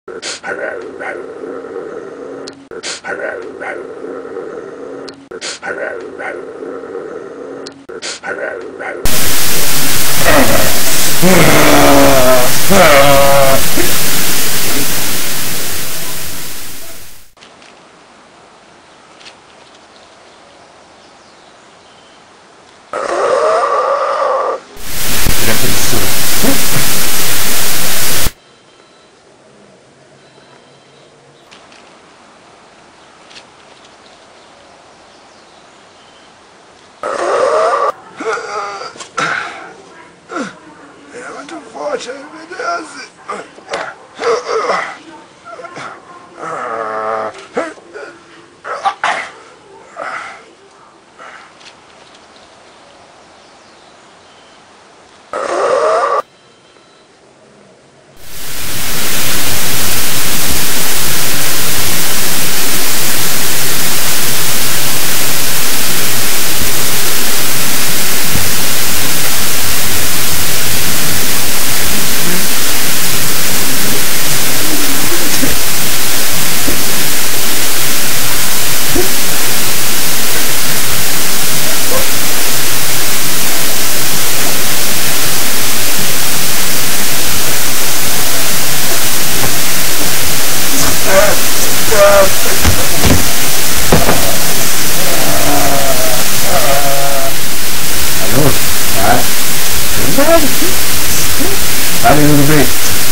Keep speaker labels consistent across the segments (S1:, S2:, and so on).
S1: Valeu, tudo bem?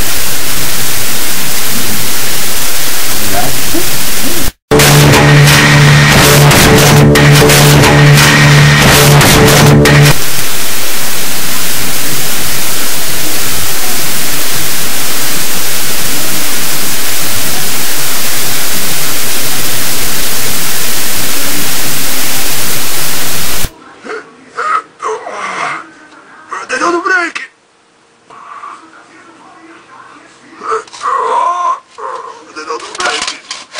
S2: Dedão do break! Dedão do break!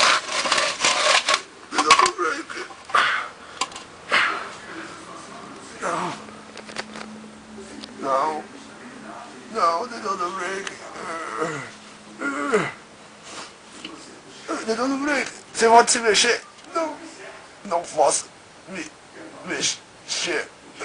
S2: Dedão do break! Não! Não! Não, dedão do break! Dedão do break! Você pode se mexer? Não! Não posso me mexer!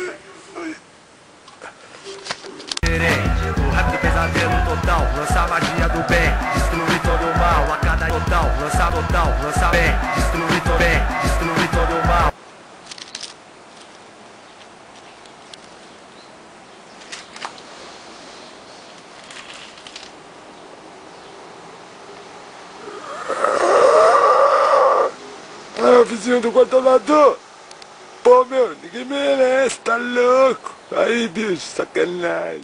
S3: O rap do pesadelo total, lança a magia do bem, destruir todo o mal, a cada total, lança bem, destruir todo o mal.
S2: Ah, vizinho do controlador! Pô, meu, ninguém merece, tá louco? Aí, bicho, sacanagem.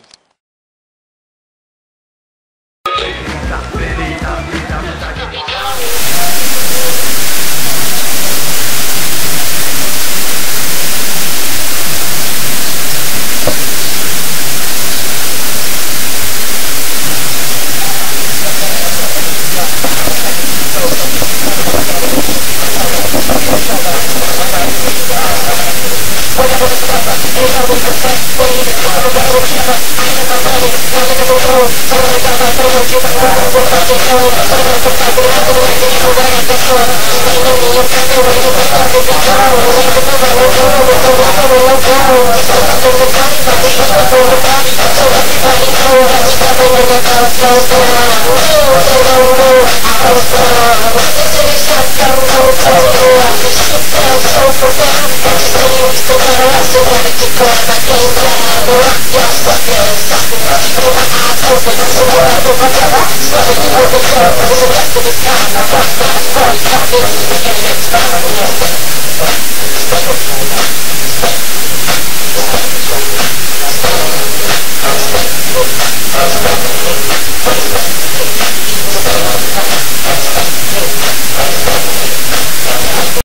S4: We'll be right back.